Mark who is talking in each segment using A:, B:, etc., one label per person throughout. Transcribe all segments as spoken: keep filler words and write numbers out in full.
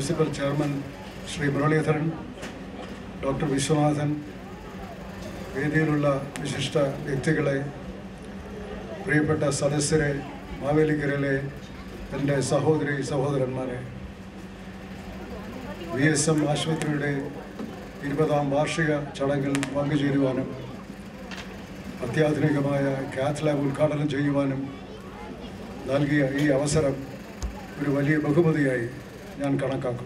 A: Municipal chairman Shri Muraleedharan, doctor Viswanathan, വേദിയിലുള്ള വിശിഷ്ട വ്യക്തികളെ, പ്രിയപ്പെട്ട സദസ്യരെ, മാവേലിക്കരയിലെ എൻ്റെ സഹോദരി സഹോദരന്മാരെ, വി എസ് എം ആശുപത്രിയുടെ ഇരുപതാം വാർഷിക ചടങ്ങിൽ പങ്കുചേരുവാനും അത്യാധുനികമായ കാത്ത് ലാബ് ഉദ്ഘാടനം ചെയ്യുവാനും നൽകിയ ഈ അവസരം ഒരു വലിയ ബഹുമതിയായി ഞാൻ കണക്കാക്കുന്നു.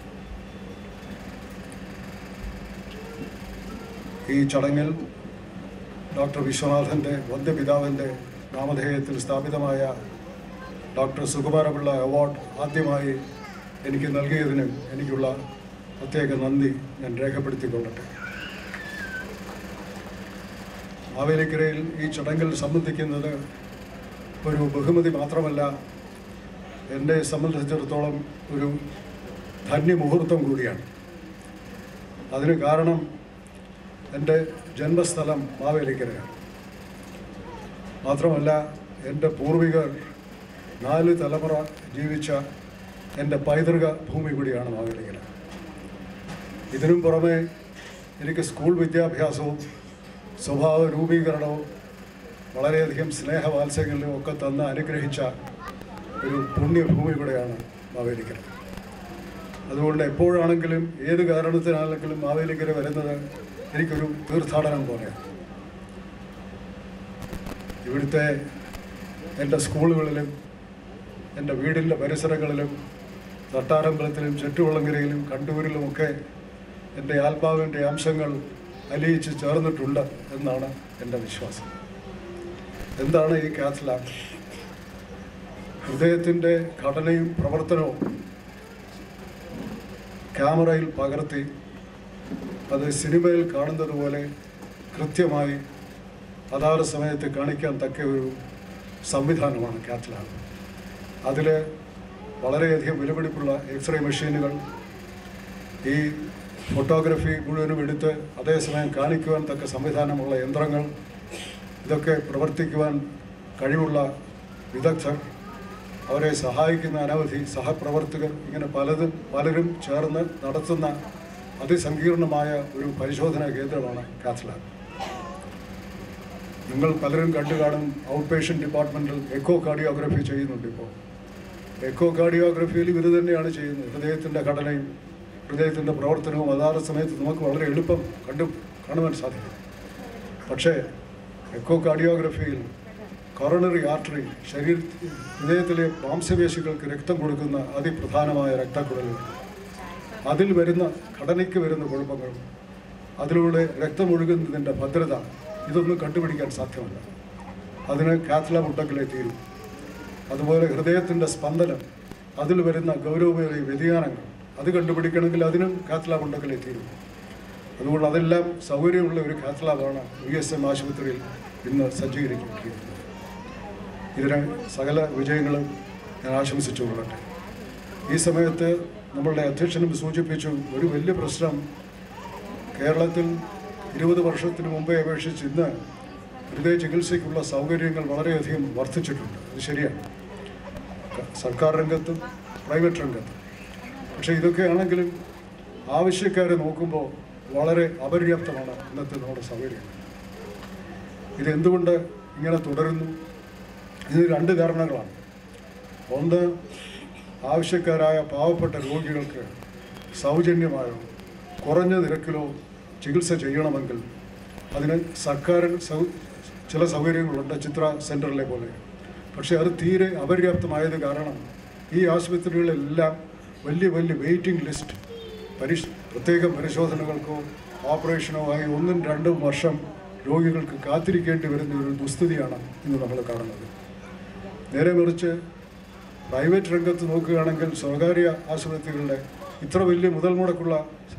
A: ഈ ചടങ്ങിൽ ഡോക്ടർ വിശ്വനാഥൻ്റെ വന്ധ്യപിതാവിൻ്റെ നാമധേയത്തിൽ സ്ഥാപിതമായ ഡോക്ടർ സുകുമാരപിള്ള അവാർഡ് ആദ്യമായി എനിക്ക് നൽകിയതിന് എനിക്കുള്ള പ്രത്യേക നന്ദി ഞാൻ രേഖപ്പെടുത്തിക്കൊള്ളട്ടെ. മാവേലിക്കരയിൽ ഈ ചടങ്ങിൽ സംബന്ധിക്കുന്നത് ഒരു ബഹുമതി മാത്രമല്ല, എന്നെ സംബന്ധിച്ചിടത്തോളം ഒരു ധന്യമുഹൂർത്തം കൂടിയാണ്. അതിന് കാരണം എൻ്റെ ജന്മസ്ഥലം മാവേലിക്കരയാണ്. മാത്രമല്ല, എൻ്റെ പൂർവികർ നാല് തലമുറ ജീവിച്ച എൻ്റെ പൈതൃക ഭൂമി കൂടിയാണ് മാവേലിക്കര. ഇതിനും പുറമെ എനിക്ക് സ്കൂൾ വിദ്യാഭ്യാസവും സ്വഭാവ രൂപീകരണവും വളരെയധികം സ്നേഹവാത്സല്യങ്ങളും ഒക്കെ തന്ന് അനുഗ്രഹിച്ച ഒരു പുണ്യഭൂമി കൂടെയാണ് മാവേലിക്കര. അതുകൊണ്ട് എപ്പോഴാണെങ്കിലും ഏത് കാരണത്തിനാണെങ്കിലും മാവേലിക്കര വരുന്നത് എനിക്കൊരു തീർത്ഥാടനം പോലെയാണ്. ഇവിടുത്തെ എൻ്റെ സ്കൂളുകളിലും എൻ്റെ വീടിൻ്റെ പരിസരങ്ങളിലും തട്ടാരമ്പലത്തിലും ചുറ്റുവള്ളങ്കരയിലും കണ്ടൂരിലുമൊക്കെ എൻ്റെ ആത്മാവിൻ്റെ അംശങ്ങൾ അലിയിച്ച് ചേർന്നിട്ടുണ്ട് എന്നാണ് എൻ്റെ വിശ്വാസം. എന്താണ് ഈ കാത്ത് ലാബ്? ഹൃദയത്തിൻ്റെ ഘടനയും പ്രവർത്തനവും ക്യാമറയിൽ പകർത്തി അത് സിനിമയിൽ കാണുന്നത് പോലെ കൃത്യമായി അതാത് സമയത്ത് കാണിക്കാൻ തക്ക ഒരു സംവിധാനമാണ് കാത്ത് ലാബ്. അതിൽ വളരെയധികം വിലപിടിപ്പുള്ള എക്സ്റേ മെഷീനുകൾ, ഈ ഫോട്ടോഗ്രാഫി മുഴുവനും എടുത്ത് അതേസമയം കാണിക്കുവാൻ തക്ക സംവിധാനമുള്ള യന്ത്രങ്ങൾ, ഇതൊക്കെ പ്രവർത്തിക്കുവാൻ കഴിവുള്ള വിദഗ്ധർ, അവരെ സഹായിക്കുന്ന അനവധി സഹപ്രവർത്തകർ, ഇങ്ങനെ പലതും പലരും ചേർന്ന് നടത്തുന്ന അതിസങ്കീർണമായ ഒരു പരിശോധനാ കേന്ദ്രമാണ് കാത്ത് ലാബ്. നിങ്ങൾ പലരും കണ്ടു കാണും, ഔട്ട് പേഷ്യൻ്റ് ഡിപ്പാർട്ട്മെൻറ്റിൽ എക്കോ കാർഡിയോഗ്രാഫി ചെയ്യുന്നുണ്ട്. ഇപ്പോൾ എക്കോ കാർഡിയോഗ്രാഫിയിൽ ഇത് തന്നെയാണ് ചെയ്യുന്നത്. ഹൃദയത്തിൻ്റെ ഘടനയും ഹൃദയത്തിൻ്റെ പ്രവർത്തനവും അതാത് സമയത്ത് നമുക്ക് വളരെ എളുപ്പം കണ്ടു കാണുവാൻ സാധിക്കും. പക്ഷേ എക്കോ കാർഡിയോഗ്രാഫിയിൽ കൊറോണറി ആർട്ടറി, ശരീര ഹൃദയത്തിലെ മാംസപേശികൾക്ക് രക്തം കൊടുക്കുന്ന അതിപ്രധാനമായ രക്തക്കുഴലുകൾ, അതിൽ വരുന്ന ഘടനയ്ക്ക് വരുന്ന കുഴപ്പങ്ങൾ, അതിലൂടെ രക്തമൊഴുകുന്നതിൻ്റെ ഭദ്രത, ഇതൊന്നും കണ്ടുപിടിക്കാൻ സാധ്യമല്ല. അതിന് കാത്ത് ലാബ് ഉണ്ടെങ്കിലേ തീരും. അതുപോലെ ഹൃദയത്തിൻ്റെ സ്പന്ദനം, അതിൽ വരുന്ന ഗൗരവമേറിയ വ്യതിയാനങ്ങൾ, അത് കണ്ടുപിടിക്കണമെങ്കിൽ അതിനും കാത്ത് ലാബ് ഉണ്ടെങ്കിലേ തീരും. അതുകൊണ്ട് അതെല്ലാം സൗകര്യമുള്ള ഒരു കാത്ത് ലാബാണ് വി എസ് എം ആശുപത്രിയിൽ ഇന്ന് സജ്ജീകരിച്ചിരിക്കുന്നത്. ഇതിന് സകല വിജയങ്ങളും ഞാൻ ആശംസിച്ചു കൊള്ളട്ടെ. ഈ സമയത്ത് നമ്മളുടെ അധ്യക്ഷനും സൂചിപ്പിച്ചു, ഒരു വലിയ പ്രശ്നം കേരളത്തിൽ ഇരുപത് വർഷത്തിന് മുമ്പേ അപേക്ഷിച്ച് ഇന്ന് ഹൃദയ ചികിത്സയ്ക്കുള്ള സൗകര്യങ്ങൾ വളരെയധികം വർദ്ധിച്ചിട്ടുണ്ട്. അത് ശരിയാണ്, സർക്കാർ രംഗത്തും പ്രൈവറ്റ് രംഗത്തും. പക്ഷേ ഇതൊക്കെ ആണെങ്കിലും ആവശ്യക്കാരെ നോക്കുമ്പോൾ വളരെ അപര്യാപ്തമാണ് ഇന്നത്തെ നമ്മുടെ സൗകര്യം. ഇതെന്തുകൊണ്ട് ഇങ്ങനെ തുടരുന്നു? ഇതിന് രണ്ട് കാരണങ്ങളാണ്. ഒന്ന്, ആവശ്യക്കാരായ പാവപ്പെട്ട രോഗികൾക്ക് സൗജന്യമായോ കുറഞ്ഞ നിരക്കിലോ ചികിത്സ ചെയ്യണമെങ്കിൽ അതിന് സർക്കാരിൽ സൗ ചില സൗകര്യങ്ങളുണ്ട്, ചിത്ര സെൻറ്ററിലെ പോലെ. പക്ഷേ അത് തീരെ അപര്യാപ്തമായത് കാരണം ഈ ആശുപത്രികളെല്ലാം വലിയ വലിയ വെയിറ്റിംഗ് ലിസ്റ്റ്, പരിശ് പ്രത്യേക പരിശോധനകൾക്കോ ഓപ്പറേഷനോ ആയി ഒന്നും രണ്ടും വർഷം രോഗികൾക്ക് കാത്തിരിക്കേണ്ടി വരുന്ന ഒരു ദുസ്ഥിതിയാണ് ഇന്ന് നമ്മൾ കാണുന്നത്. നേരെ മറിച്ച് പ്രൈവറ്റ് രംഗത്ത് നോക്കുകയാണെങ്കിൽ സ്വകാര്യ ആശുപത്രികളുടെ ഇത്ര വലിയ മുതൽ മുടക്കുള്ള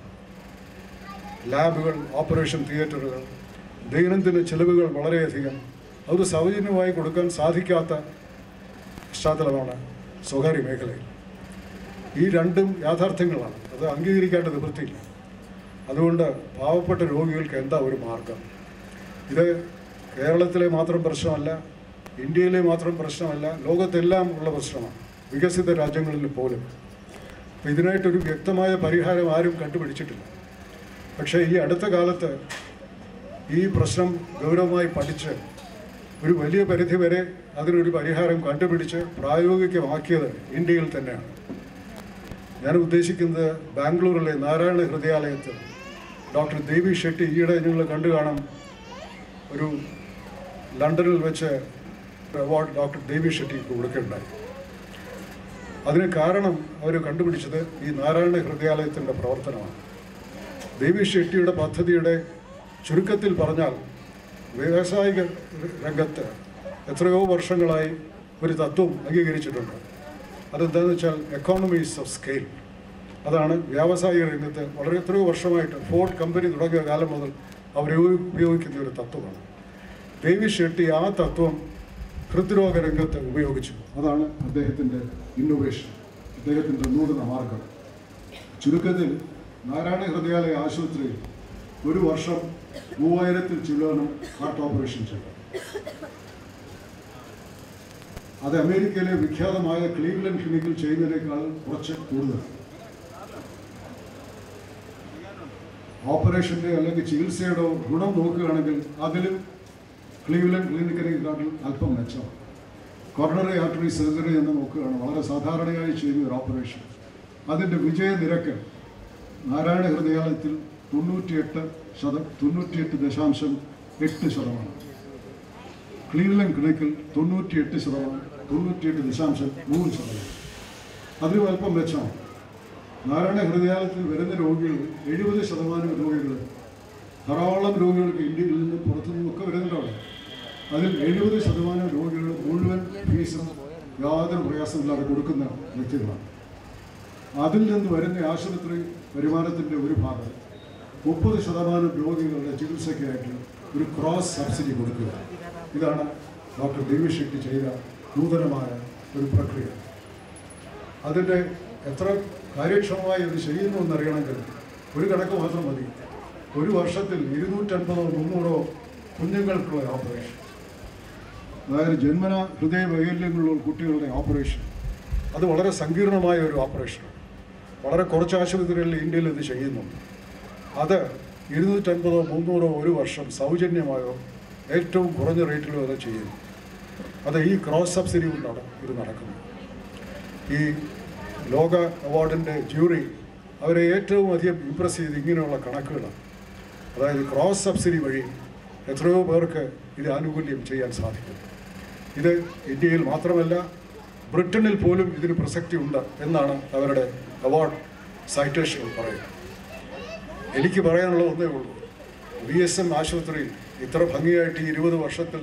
A: ലാബുകൾ, ഓപ്പറേഷൻ തിയേറ്ററുകൾ, ദൈനംദിന ചെലവുകൾ വളരെയധികം, അത് സൗജന്യമായി കൊടുക്കാൻ സാധിക്കാത്ത പശ്ചാത്തലമാണ് സ്വകാര്യ മേഖലയിൽ. ഈ രണ്ടും യാഥാർത്ഥ്യങ്ങളാണ്, അത് അംഗീകരിക്കേണ്ട നിവൃത്തിയില്ല. അതുകൊണ്ട് പാവപ്പെട്ട രോഗികൾക്ക് എന്താ ഒരു മാർഗം? ഇത് കേരളത്തിലെ മാത്രം പ്രശ്നമല്ല, ഇന്ത്യയിലെ മാത്രം പ്രശ്നമല്ല, ലോകത്തെല്ലാം ഉള്ള പ്രശ്നമാണ്, വികസിത രാജ്യങ്ങളിൽ പോലും. ഇതിനായിട്ടൊരു വ്യക്തമായ പരിഹാരം ആരും കണ്ടുപിടിച്ചിട്ടില്ല. പക്ഷേ ഈ അടുത്ത കാലത്ത് ഈ പ്രശ്നം ഗൗരവമായി പഠിച്ച് ഒരു വലിയ പരിധിവരെ അതിനൊരു പരിഹാരം കണ്ടുപിടിച്ച് പ്രായോഗികമാക്കിയത് ഇന്ത്യയിൽ തന്നെയാണ്. ഞാൻ ഉദ്ദേശിക്കുന്നത് ബാംഗ്ലൂരിലെ നാരായണ ഹൃദയാലയത്തിൽ ഡോക്ടർ ദേവി ഷെട്ടി, ഈയിടെ നിങ്ങൾ കണ്ടു കാണാം, ഒരു ലണ്ടനിൽ വെച്ച് അവാർഡ് ഡോക്ടർ ദേവി ഷെട്ടിക്ക് കൊടുക്കുകയുണ്ടായി. അതിന് കാരണം അവർ കണ്ടുപിടിച്ചത് ഈ നാരായണ ഹൃദയാലയത്തിൻ്റെ പ്രവർത്തനമാണ്. ദേവി ഷെട്ടിയുടെ പദ്ധതിയുടെ ചുരുക്കത്തിൽ പറഞ്ഞാൽ വ്യാവസായിക രംഗത്ത് എത്രയോ വർഷങ്ങളായി ഒരു തത്വം അംഗീകരിച്ചിട്ടുണ്ട്. അതെന്താണെന്ന് വെച്ചാൽ എക്കോണമീസ് ഓഫ് സ്കെയിൽ. അതാണ് വ്യാവസായിക രംഗത്ത് വളരെ എത്രയോ വർഷമായിട്ട് ഫോർഡ് കമ്പനി തുടങ്ങിയ കാലം മുതൽ അവർ ഉപയോഗിക്കുന്ന ഒരു തത്വമാണ്. ദേവി ഷെട്ടി ആ തത്വം ഹൃദ്രോഗ രംഗത്ത് ഉപയോഗിച്ചു. അതാണ് അദ്ദേഹത്തിൻ്റെ ഇന്നോവേഷൻ, അദ്ദേഹത്തിൻ്റെ നൂതന മാർഗം. ചുരുക്കത്തിൽ നാരായണ ഹൃദയാലയ ആശുപത്രിയിൽ ഒരു വർഷം മൂവായിരത്തിൽ ചിലവനും ഹാർട്ട് ഓപ്പറേഷൻ ചെയ്തു. അത് അമേരിക്കയിലെ വിഖ്യാതമായ ക്ലീവ്ലൻഡ് ക്ലിനിക്കിൽ ചെയ്യുന്നതിനേക്കാൾ കുറച്ച് കൂടുതൽ. ഓപ്പറേഷൻ്റെ അല്ലെങ്കിൽ ചികിത്സയുടെ ഗുണം നോക്കുകയാണെങ്കിൽ അതിലും ക്ലീവ്ലൻഡ് ക്ലിനിക്കിനേക്കാട്ടിൽ അല്പം മെച്ചമാണ്. കൊറോണറി ആർട്ടറി സർജറി എന്ന് നോക്കുകയാണ്, വളരെ സാധാരണയായി ചെയ്യുന്ന ഒരു ഓപ്പറേഷൻ. അതിൻ്റെ വിജയ നിരക്ക് നാരായണ ഹൃദയാലയത്തിൽ തൊണ്ണൂറ്റിയെട്ട് ശത തൊണ്ണൂറ്റിയെട്ട് ദശാംശം എട്ട് ശതമാനം, ക്ലീവ്ലൻഡ് ക്ലിനിക്കിൽ തൊണ്ണൂറ്റിയെട്ട് ശതമാനം തൊണ്ണൂറ്റിയെട്ട് ദശാംശം മൂന്ന് ശതമാനം. അതിലും അല്പം മെച്ചമാണ്. നാരായണ ഹൃദയാലയത്തിൽ വരുന്ന രോഗികൾ എഴുപത് ശതമാനം രോഗികൾ, ധാരാളം രോഗികൾക്ക് ഇന്ത്യയിൽ നിന്ന് പുറത്തു നിന്നൊക്കെ വരുന്നുണ്ടാവും. അതിൽ എഴുപത് ശതമാനം രോഗികൾ മുഴുവൻ ഫീസും യാതൊരു പ്രയാസമില്ലാതെ കൊടുക്കുന്ന വ്യക്തികളാണ്. അതിൽ നിന്ന് വരുന്ന ആശുപത്രി വരുമാനത്തിൻ്റെ ഒരു ഭാഗം മുപ്പത് ശതമാനം രോഗികളുടെ ചികിത്സയ്ക്കായിട്ട് ഒരു ക്രോസ് സബ്സിഡി കൊടുക്കുക. ഇതാണ് ഡോക്ടർ ദേവി ഷെട്ടി ചെയ്ത നൂതനമായ ഒരു പ്രക്രിയ. അതിൻ്റെ എത്ര കാര്യക്ഷമമായി അത് ചെയ്യുന്നു എന്നറിയണമെങ്കിൽ ഒരു കണക്ക് മാത്രം മതി. ഒരു വർഷത്തിൽ ഇരുന്നൂറ്റൻപതോ മുന്നൂറോ കുഞ്ഞുങ്ങൾക്കുള്ള ഓപ്പറേഷൻ, അതായത് ജന്മന ഹൃദയ വൈകല്യങ്ങളുള്ള കുട്ടികളുടെ ഓപ്പറേഷൻ, അത് വളരെ സങ്കീർണമായ ഒരു ഓപ്പറേഷനാണ്. വളരെ കുറച്ച് ആശുപത്രികളിൽ ഇന്ത്യയിൽ ഇത് ചെയ്യുന്നുണ്ട്. അത് ഇരുന്നൂറ്റൻപതോ മുന്നൂറോ ഒരു വർഷം സൗജന്യമായോ ഏറ്റവും കുറഞ്ഞ റേറ്റിലോ അത് ചെയ്യുന്നു. അത് ഈ ക്രോസ് സബ്സിഡി കൊണ്ടാണ് ഇത് നടക്കുന്നത്. ഈ ലോക അവാർഡിൻ്റെ ജൂറി അവരെ ഏറ്റവും അധികം ഇംപ്രസ് ചെയ്ത് ഇങ്ങനെയുള്ള കണക്കുകളാണ്. അതായത് ക്രോസ് സബ്സിഡി വഴി എത്രയോ പേർക്ക് ഇത് ആനുകൂല്യം ചെയ്യാൻ സാധിക്കും. ഇത് ഇന്ത്യയിൽ മാത്രമല്ല, ബ്രിട്ടനിൽ പോലും ഇതിന് പ്രസക്തി ഉണ്ട് എന്നാണ് അവരുടെ അവാർഡ് സൈറ്റേഷനുകൾ പറയുന്നത്. എനിക്ക് പറയാനുള്ള ഒന്നേ ഉള്ളൂ, വി എസ് എം ആശുപത്രി ഇത്ര ഭംഗിയായിട്ട് ഈ ഇരുപത് വർഷത്തിൽ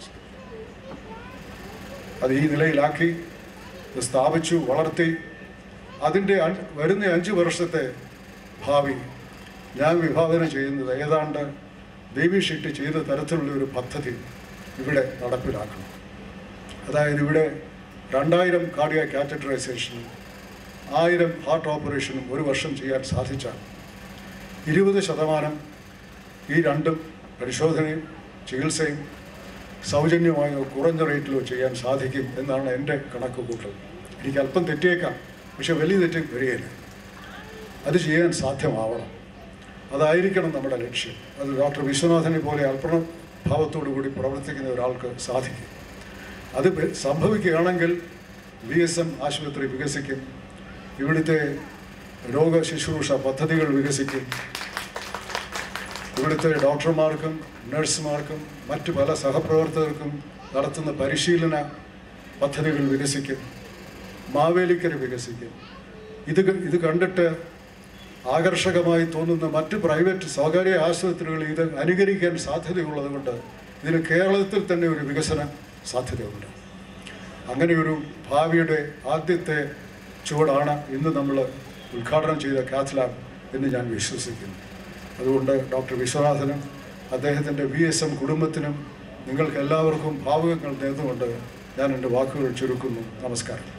A: അത് ഈ നിലയിലാക്കി സ്ഥാപിച്ചു, വളർത്തി. അതിൻ്റെ വരുന്ന അഞ്ച് വർഷത്തെ ഭാവി ഞാൻ വിഭാവന ചെയ്യുന്നത് ഏതാണ്ട് ദേവി ഷെട്ടി ചെയ്ത തരത്തിലുള്ള ഒരു പദ്ധതി ഇവിടെ നടപ്പിലാക്കണം. അതായത് ഇവിടെ രണ്ടായിരം കാർഡിയാക് കാത്തറ്ററൈസേഷനും ആയിരം ഹാർട്ട് ഓപ്പറേഷനും ഒരു വർഷം ചെയ്യാൻ സാധിച്ചാൽ ഇരുപത് ശതമാനം ഈ രണ്ടും പരിശോധനയും ചികിത്സയും സൗജന്യമായോ കുറഞ്ഞ റേറ്റിലോ ചെയ്യാൻ സാധിക്കും എന്നാണ് എൻ്റെ കണക്ക് കൂട്ടൽ. എനിക്ക് അല്പം തെറ്റിയേക്കാം, പക്ഷെ വലിയ തെറ്റ് വരികയില്ല. അത് ചെയ്യാൻ സാധ്യമാവണം. അതായിരിക്കണം നമ്മുടെ ലക്ഷ്യം. അത് ഡോക്ടർ വിശ്വനാഥനെ പോലെ അർപ്പണ ഭാവത്തോടു കൂടി പ്രവർത്തിക്കുന്ന ഒരാൾക്ക് സാധിക്കും. അത് സംഭവിക്കുകയാണെങ്കിൽ വി എസ് എം ആശുപത്രി വികസിക്കും, ഇവിടുത്തെ രോഗ ശുശ്രൂഷ പദ്ധതികൾ വികസിക്കും, ഇവിടുത്തെ ഡോക്ടർമാർക്കും നഴ്സുമാർക്കും മറ്റു പല സഹപ്രവർത്തകർക്കും നടത്തുന്ന പരിശീലന പദ്ധതികൾ വികസിക്കും, മാവേലിക്കര വികസിക്കും. ഇത് ഇത് കണ്ടിട്ട് ആകർഷകമായി തോന്നുന്ന മറ്റ് പ്രൈവറ്റ് സ്വകാര്യ ആശുപത്രികൾ ഇത് അനുകരിക്കാൻ സാധ്യതയുള്ളത് കൊണ്ട് ഇതിന് കേരളത്തിൽ തന്നെ ഒരു വികസന സാധ്യതയുണ്ട്. അങ്ങനെയൊരു ഭാവിയുടെ ആദ്യത്തെ ചുവടാണ് ഇന്ന് നമ്മൾ ഉദ്ഘാടനം ചെയ്ത കാത്ത് ലാബ് എന്ന് ഞാൻ വിശ്വസിക്കുന്നു. അതുകൊണ്ട് ഡോക്ടർ വിശ്വനാഥനും അദ്ദേഹത്തിൻ്റെ വി എസ് എം കുടുംബത്തിനും നിങ്ങൾക്ക് എല്ലാവർക്കും ഭാവുകങ്ങൾ നേർന്നുകൊണ്ട് ഞാൻ എൻ്റെ വാക്കുകൾ ചുരുക്കുന്നു. നമസ്കാരം.